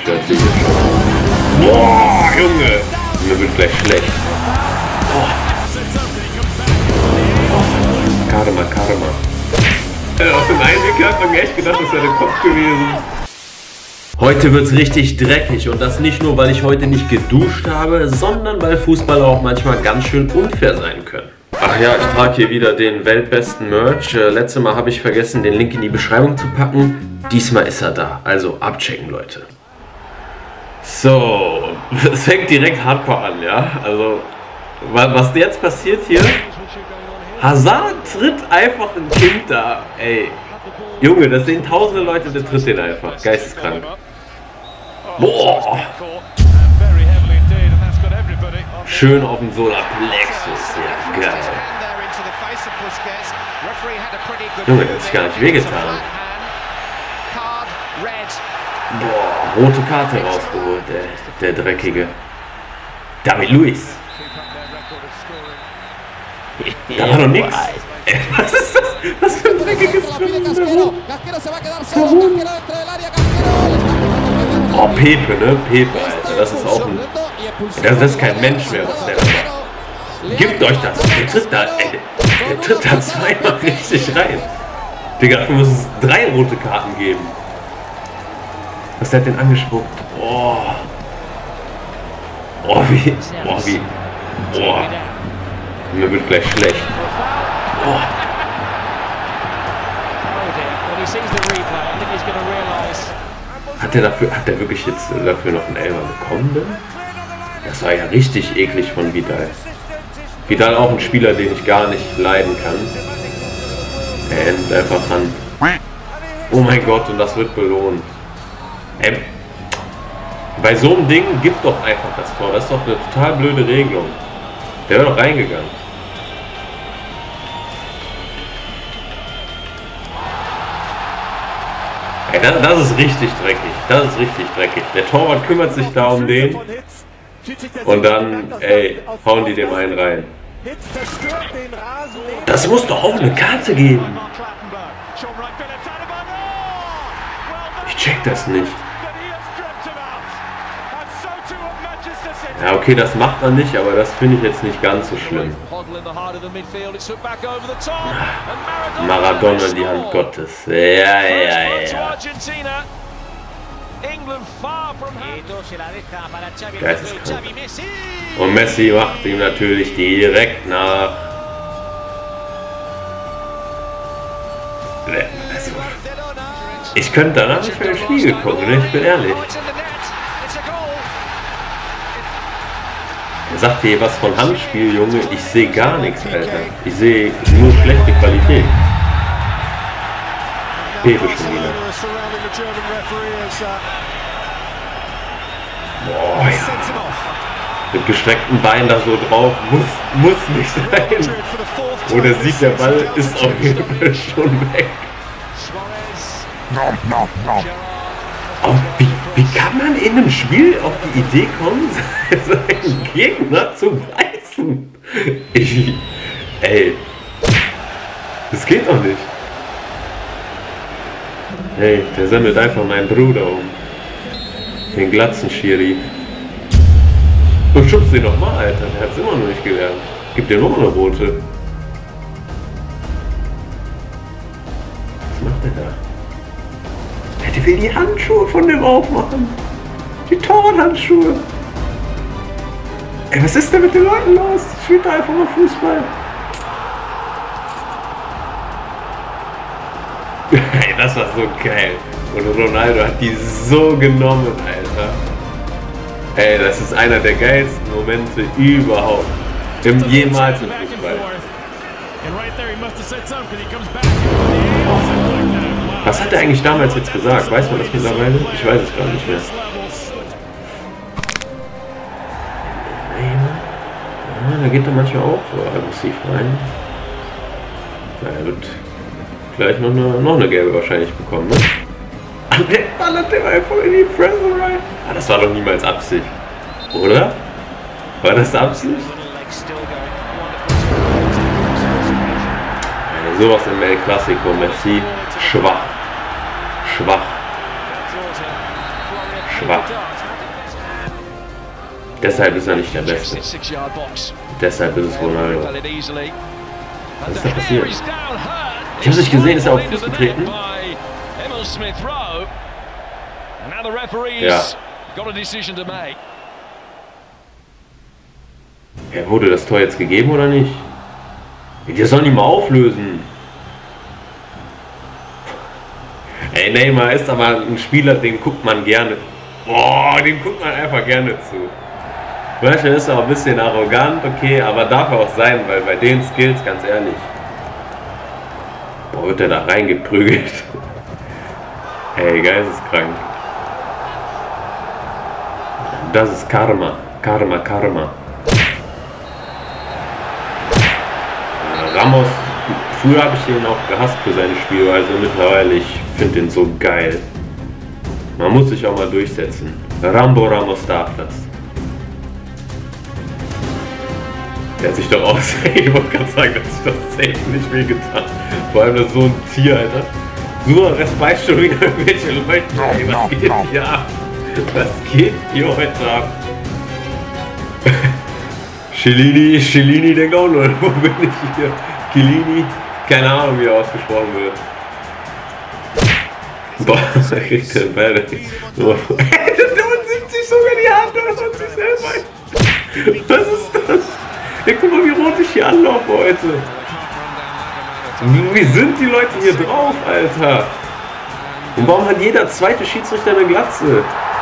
Hört sich jetzt schon. Boah, Junge! Mir wird gleich schlecht. Oh. Oh. Karma. Auf dem Einblick hat man echt gedacht, das wäre der Kopf gewesen. Heute wird es richtig dreckig und das nicht nur, weil ich heute nicht geduscht habe, sondern weil Fußballer auch manchmal ganz schön unfair sein können. Ach ja, ich trage hier wieder den weltbesten Merch. Letztes Mal habe ich vergessen, den Link in die Beschreibung zu packen. Diesmal ist er da, also abchecken, Leute. So, es fängt direkt hardcore an, ja. Also, was jetzt passiert hier? Hazard tritt einfach ein Kind da, ey. Junge, das sehen tausende Leute, der tritt den einfach. Geisteskrank. Boah. Schön auf dem Solarplexus, ja, geil. Junge, der hat sich gar nicht wehgetan. Boah, rote Karte rausgeholt, der Dreckige. David Luiz. Da war doch nix. Was ist das? Was für ein dreckiges Spiel? Oh, Pepe, ne? Pepe, Alter. Das ist auch ein... Das ist kein Mensch mehr, was der da macht. Gebt euch das. Der tritt da, ey, der tritt da zweimal richtig rein. Digga, dafür muss es 3 rote Karten geben. Was hat denn angespuckt? Oh. Oh, wie. Oh, wie. Oh. Mir wird gleich schlecht. Oh. Hat der wirklich jetzt dafür noch einen Elfer bekommen? Denn? Das war ja richtig eklig von Vidal. Vidal auch ein Spieler, den ich gar nicht leiden kann. Er endet einfach an. Oh mein Gott, und das wird belohnt. Bei so einem Ding gibt doch einfach das Tor. Das ist doch eine total blöde Regelung. Der wäre doch reingegangen. Ey, das ist richtig dreckig. Das ist richtig dreckig. Der Torwart kümmert sich da um den. Und dann, ey, hauen die dem einen rein. Das muss doch auch eine Karte geben. Ich check das nicht. Ja, okay, das macht man nicht, aber das finde ich jetzt nicht ganz so schlimm. Maradona, die Hand Gottes. Ja. Geisteskrank. Und Messi macht ihm natürlich direkt nach. Also, ich könnte danach nicht mehr im Spiegel gucken, ne? Ich bin ehrlich. Er sagt hier was von Handspiel, Junge. Ich sehe gar nichts, Alter. Ich sehe nur schlechte Qualität. Pepe schon wieder. Boah, ja. Mit gestreckten Beinen da so drauf. Muss nicht sein. Oder sieht der Ball, ist auf jeden Fall schon weg. Oh, wie kann man in einem Spiel auf die Idee kommen, seinen Gegner zu beißen? Ey, das geht doch nicht. Hey, der sendet einfach meinen Bruder um. Den Glatzenschiri. Und schubst ihn nochmal, Alter. Der hat es immer noch nicht gelernt. Gib dir nochmal eine rote. Was macht der da? Der will die Handschuhe von dem aufmachen. Die Torwart-Handschuhe. Ey, was ist denn mit den Leuten los? Spielt einfach mal Fußball. Ey, das war so geil. Und Ronaldo hat die so genommen, Alter. Ey, das ist einer der geilsten Momente überhaupt. Jemals im Fußball. Was hat er eigentlich damals jetzt gesagt? Weiß man das mittlerweile? Ich weiß es gar nicht mehr. Ja, da geht er manchmal auch so aggressiv rein. Na, er wird gleich noch eine gelbe wahrscheinlich bekommen, ne? Der ballert dem einfach in die Fresse rein. Ah, das war doch niemals Absicht. Oder? War das Absicht? Ja, sowas im El Clasico, Messi. Schwach. schwach. Deshalb ist er nicht der Beste. Deshalb ist es Ronaldo. Was ist da passiert? Ich habe es nicht gesehen, ist er auf den Fuß getreten? Ja. Ja, wurde das Tor jetzt gegeben oder nicht? Die sollen ihn mal auflösen. Ey, Neymar ist aber ein Spieler, den guckt man gerne. Boah, dem guckt man einfach gerne zu. Weißt du, ist auch ein bisschen arrogant, okay, aber darf auch sein, weil bei den Skills, ganz ehrlich. Boah, wird der da reingeprügelt. Ey, geisteskrank. Das ist Karma. Karma, Karma. Ramos, früher habe ich den auch gehasst für seine Spielweise, mittlerweile, ich finde den so geil. Man muss sich auch mal durchsetzen. Rambo Ramos darf das. Der hat sich doch auch, ich wollte gerade sagen, dass sich das safe nicht wehgetan. Vor allem das ist so ein Tier, Alter. Suarez beißt schon wieder irgendwelche Leute. Ey, was geht hier ab? Was geht hier heute ab? Chiellini denkt auch nur, wo bin ich hier? Chiellini, keine Ahnung wie er ausgesprochen wird. Boah, er kriegt den Ball. 75 sogar die Hand von sich selber. Was ist das? Ja, guck mal, wie rot ich hier anlaufe heute. Wie sind die Leute hier drauf, Alter? Und warum hat jeder zweite Schiedsrichter eine Glatze?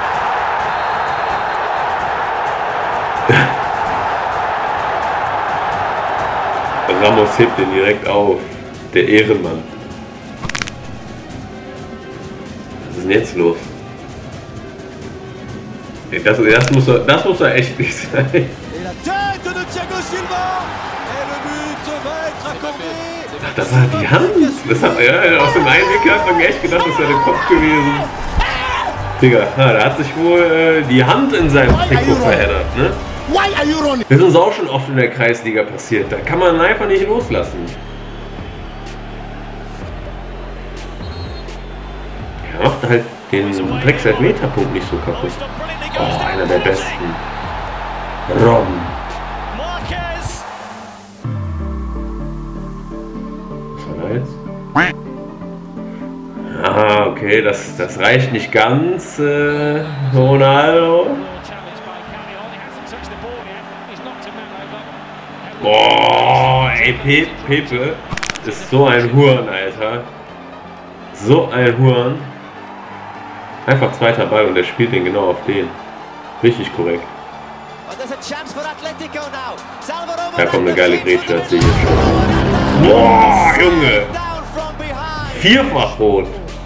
Ramos hebt den direkt auf. Der Ehrenmann. Was ist denn jetzt los? Ey, das muss er echt nicht sein. Ach, das war die Hand. Das hat, ja, aus dem Einwinkel hat man echt gedacht, das wäre der Kopf gewesen. Digga, da hat sich wohl die Hand in seinem Trikot verheddert, ne? Das ist uns auch schon oft in der Kreisliga passiert. Da kann man einfach nicht loslassen. Er macht halt den Drecks-Elfmeter-Punkt nicht so kaputt. Oh, einer der besten. Rom. Was war da jetzt? Ah, okay, das reicht nicht ganz, Ronaldo. Boah, ey, Pepe ist so ein Huren, Alter. So ein Huren. Einfach zweiter Ball und der spielt den genau auf den. Richtig korrekt. Da kommt eine geile Grätsche, das sehe ich schon. Boah, Junge. Vierfach rot.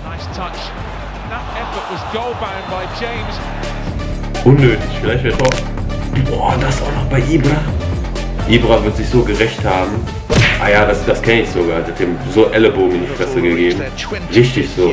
Unnötig, vielleicht wäre Tor. Boah, das auch noch bei Ibra. Ibra wird sich so gerecht haben. Ah ja, das kenne ich sogar. Hat dem so Ellenbogen in die Fresse gegeben. Richtig so.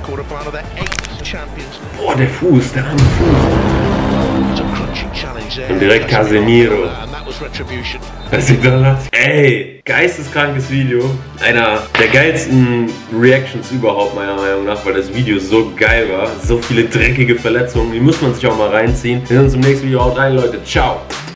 Boah, der Fuß, der arme Fuß. Und direkt Casemiro. Das sieht dann aus. Ey, geisteskrankes Video. Einer der geilsten Reactions überhaupt, meiner Meinung nach, weil das Video so geil war. So viele dreckige Verletzungen, die muss man sich auch mal reinziehen. Wir sehen uns im nächsten Video. Haut rein, Leute. Ciao.